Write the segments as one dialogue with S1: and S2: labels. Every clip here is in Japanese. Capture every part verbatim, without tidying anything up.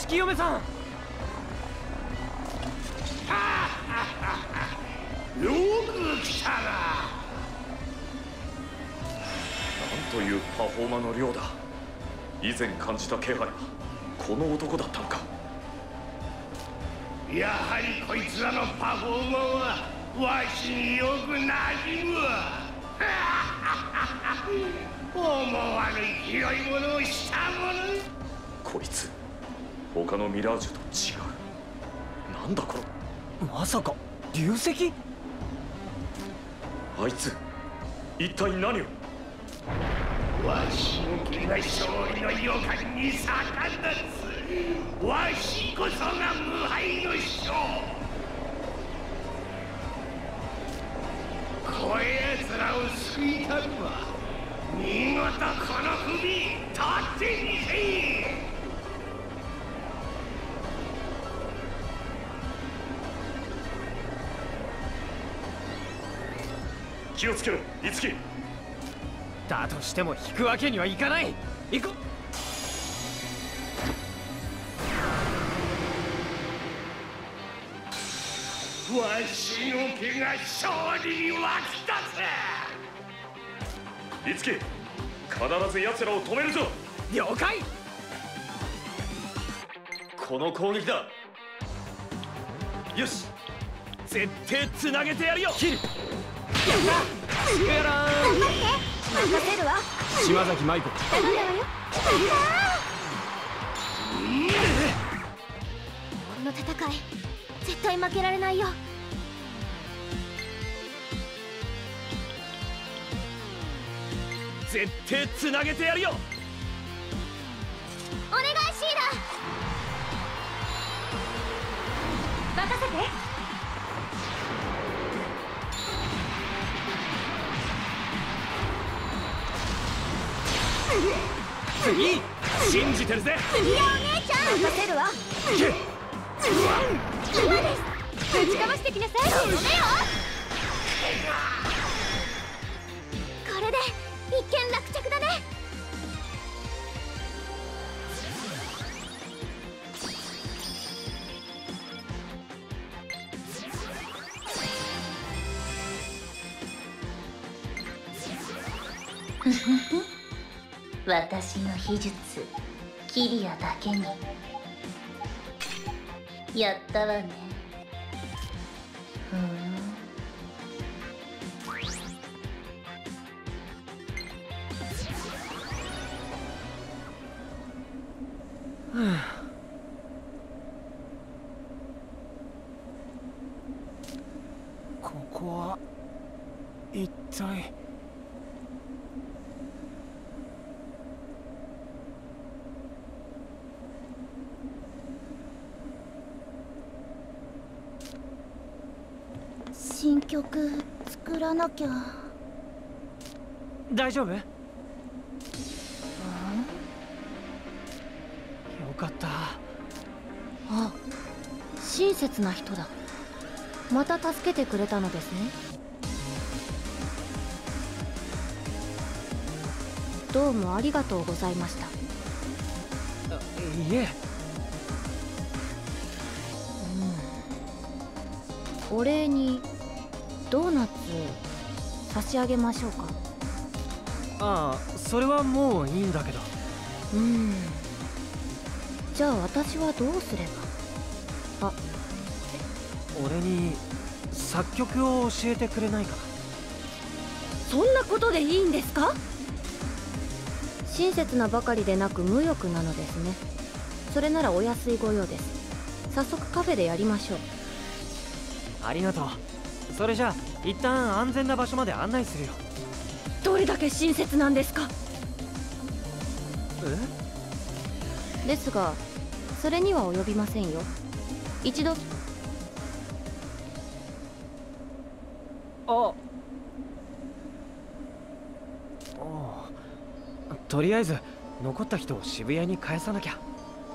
S1: 月嫁さん。
S2: よく来たな。
S3: なんというパフォーマーの量だ。以前感じた気配はこの男だったのか。
S2: やはりこいつらのパフォーマーはわしによくなじむわ。思わぬ拾い物をしたもの。
S3: こいつ他のミラージュと違う。なんだこれ。
S1: まさか流石。
S3: あいつ一体何を。
S2: わしの気が勝利の予感に逆立つ。わしこそが無敗の将。こやつらを救いたるは見事この首取ってみせ。
S3: 気をつけろ、いつき。
S1: だとしても引くわけにはいかない。行こ
S2: う。わしの気が勝利に沸き立つ。
S3: いつき、必ず奴らを止めるぞ。
S1: 了解。
S3: この攻撃だ。
S1: よし、絶対つなげてやるよ。切る。やった。スクラーン。
S4: 頑張って。任せるわ。
S1: 島崎舞子。
S4: 頼んだわよ。この戦い絶対負けられないよ。
S1: 絶対つなげてやるよ。
S4: お願いシーラ。任せて。
S1: 次信じてるぜ。
S4: 次はお姉ちゃん。任せるわ。今です。ぶちかましてきなさい。ダメよ。これで一件落着だね。
S5: 私の秘術キリアだけにやったわね。ふん。
S1: ここは一体。
S4: 新曲作らなきゃ。
S1: 大丈夫？よかった。
S6: あ、親切な人だ。また助けてくれたのですね。どうもありがとうございました。
S1: いえ。
S6: うん、お礼にドーナツ差し上げましょうか。
S1: ああ、それはもういいんだけど。
S6: うん、じゃあ私はどうすれば。あ、
S1: 俺に作曲を教えてくれないか。
S6: そんなことでいいんですか？親切なばかりでなく無欲なのですね。それならお安いご用です。早速カフェでやりましょう。
S1: ありがとう。それじゃあ一旦安全な場所まで案内するよ。
S6: どれだけ親切なんですか？
S1: え？
S6: ですがそれには及びませんよ。一度。
S1: ああ、とりあえず残った人を渋谷に返さなきゃ。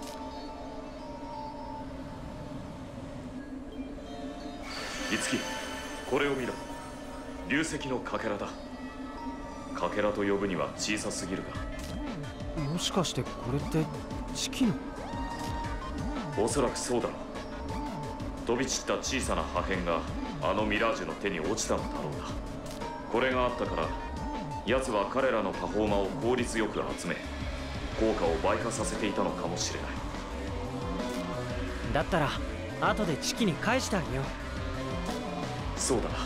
S3: いつき、これを見ろ。流石のかけらだ。かけらと呼ぶには小さすぎるが。
S1: もしかしてこれってチキの？
S3: おそらくそうだろう。飛び散った小さな破片があのミラージュの手に落ちたのだろうな。これがあったから奴は彼らのパフォーマーを効率よく集め効果を倍化させていたのかもしれない。
S1: だったら後でチキに返してあげよう。
S3: そうだな。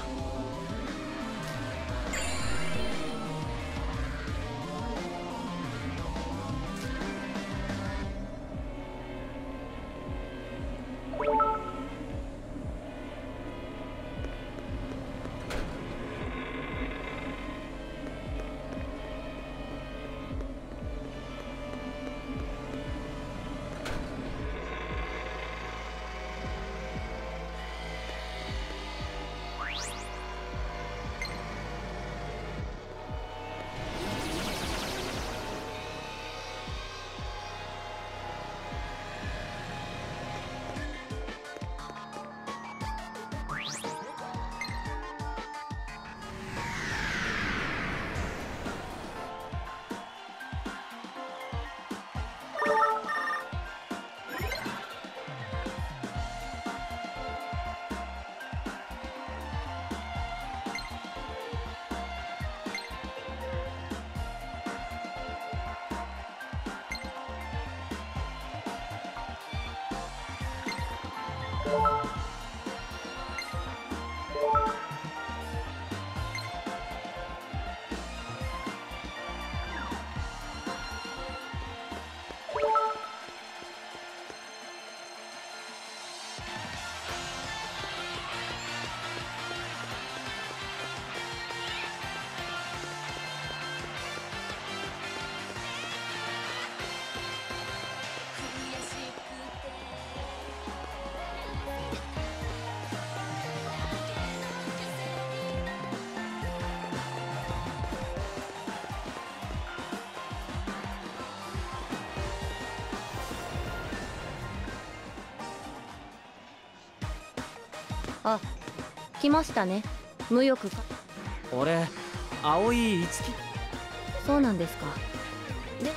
S6: あ、来ましたね。無欲か。
S1: 俺青井いつき。
S6: そうなんですか。で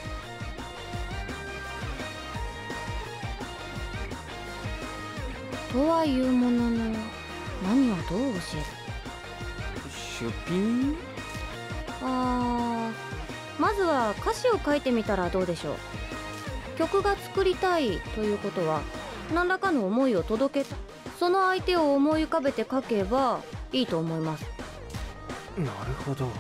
S6: とはいうものの何をどう教える。
S1: 出品。
S6: あー、まずは歌詞を書いてみたらどうでしょう。曲が作りたいということは何らかの思いを届け、その相手を思い浮かべて書けばいいと思います。
S1: なるほど。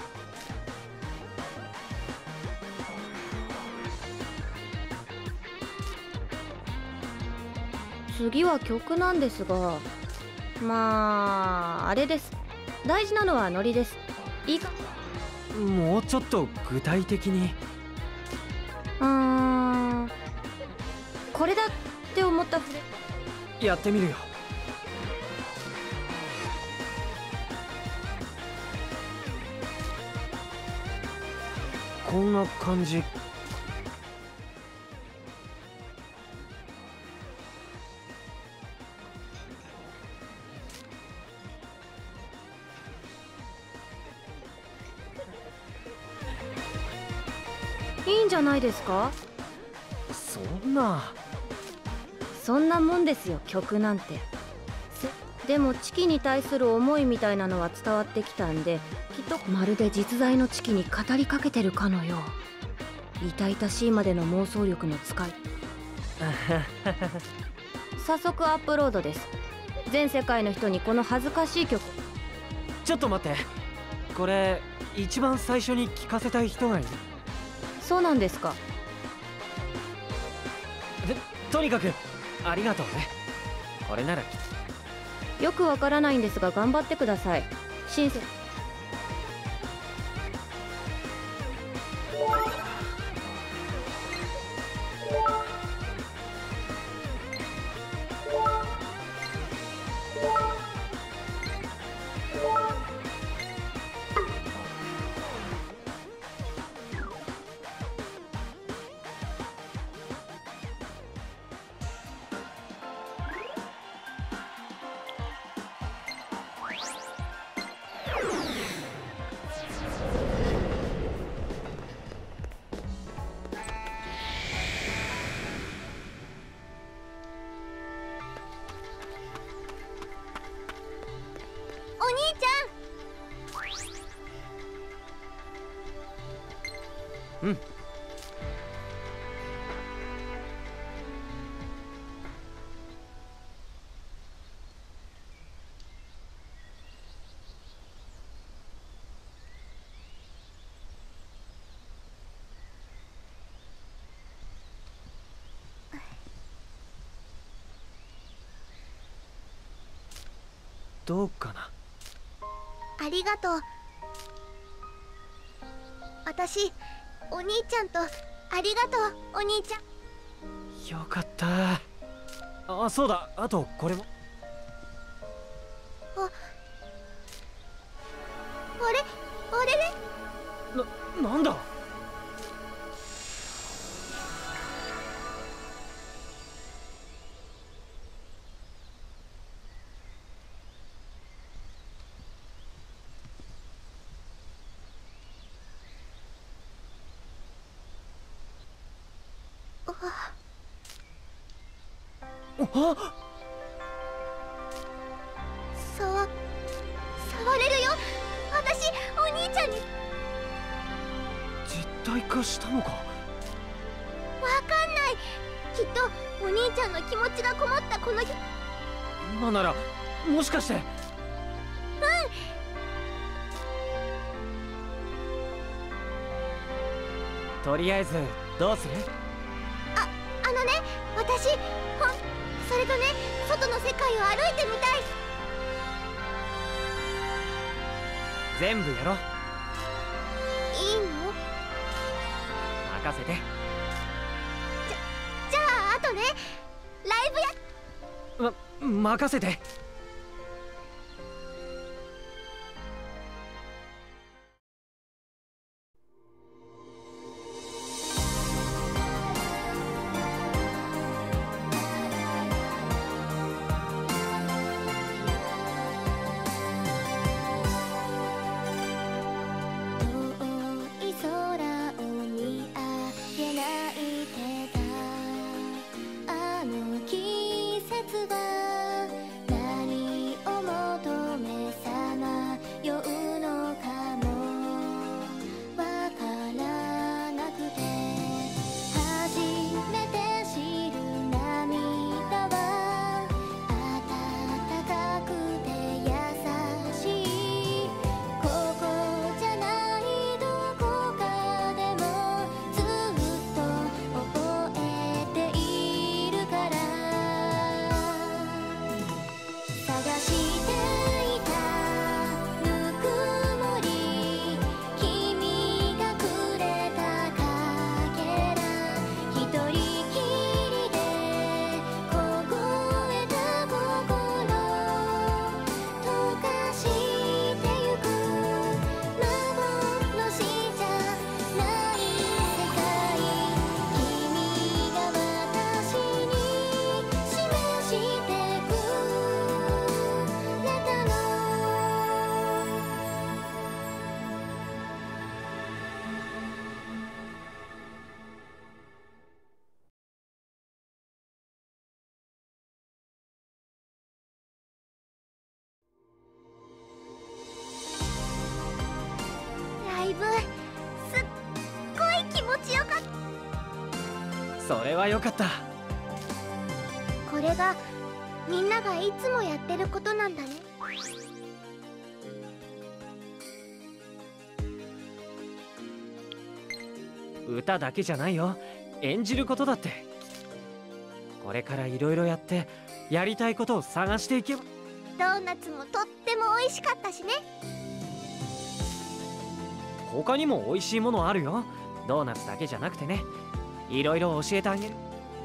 S6: 次は曲なんですが、まああれです。大事なのはノリです。いいか。
S1: もうちょっと具体的に。
S6: うーん、これだって思ったフレ。
S1: やってみるよ。こんな感じ。
S6: いいんじゃないですか。
S1: そんな
S6: そんなもんですよ、曲なんて。でもチキに対する思いみたいなのは伝わってきたんで、きっとまるで実在のチキに語りかけてるかのよう。痛々しいまでの妄想力の使い。早速アップロードです。全世界の人にこの恥ずかしい曲。
S1: ちょっと待って。これ一番最初に聞かせたい人がいる。
S6: そうなんですか。
S1: とにかくありがとうね。これならきっ
S6: よくわからないんですが頑張ってください。親切。
S1: うん。どうかな。
S4: ありがとう。私お兄ちゃんとありがとうお兄ちゃん。
S1: よかった。あ、そうだ、あとこれも。
S4: ああれあれれ
S1: な、なんだ。あ、
S4: さわ触れるよ。私お兄ちゃんに。
S1: 実体化したのか。
S4: わかんない。きっとお兄ちゃんの気持ちがこもったこの日。
S1: 今ならもしかして。とりあえずどうする？
S4: あ、あのね、私ほんそれとね、外の世界を歩いてみたい。
S1: 全部やろう。
S4: いいの？
S1: 任せて。
S4: じゃ、じゃああとね、ライブや。
S1: ま、任せて。
S4: ライブすっごい気持ちよかった。
S1: それはよかった。
S4: これがみんながいつもやってることなんだね。
S1: 歌だけじゃないよ、演じることだって。これからいろいろやってやりたいことを探していけば。
S4: ドーナツもとっても美味しかったしね。
S1: 他にも美味しいものあるよ。ドーナツだけじゃなくてね、いろいろ教えてあげる。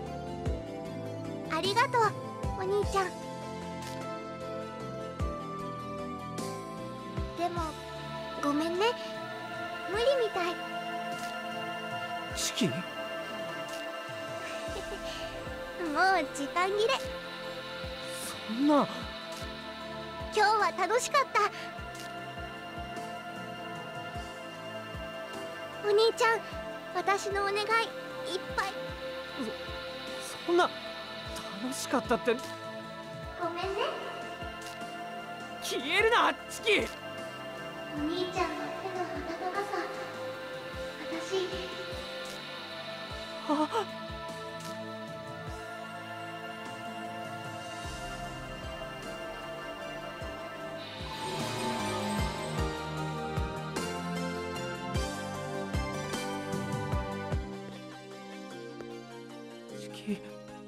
S4: ありがとうお兄ちゃん。でもごめんね、無理みたい。
S1: チキ？もう
S4: 時間切れ。
S1: そんな。
S4: 今日は楽しかった。お兄ちゃん、私のお願いいっぱい。
S1: そ、そんな楽しかったって。
S4: ごめんね。
S1: 消えるなチキ。
S4: お兄ちゃんの手の温かさ、
S1: あ式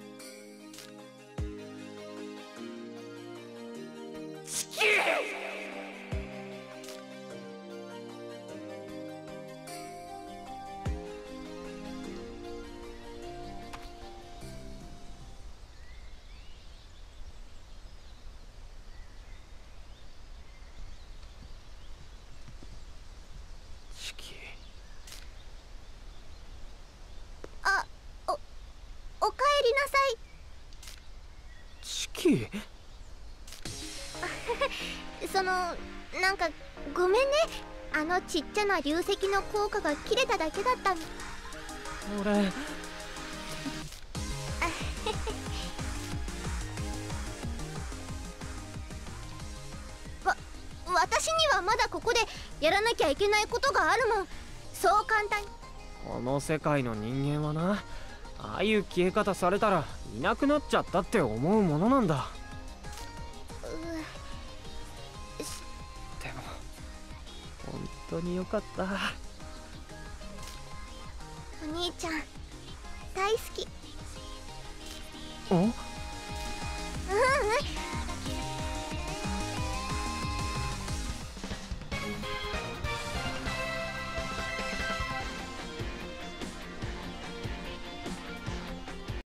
S4: あ、お、おかえりなさい。
S1: チキ
S4: その、なんかごめんね。あのちっちゃな流石の効果が切れただけだったの。
S1: 俺
S4: わ、私にはまだここでやらなきゃいけないことがあるもん。そう簡単に。
S1: この世界の人間はな、ああいう消え方されたらいなくなっちゃったって思うものなんだ。でも本当によかった。
S4: お兄ちゃん大好き。
S1: お
S4: ううん、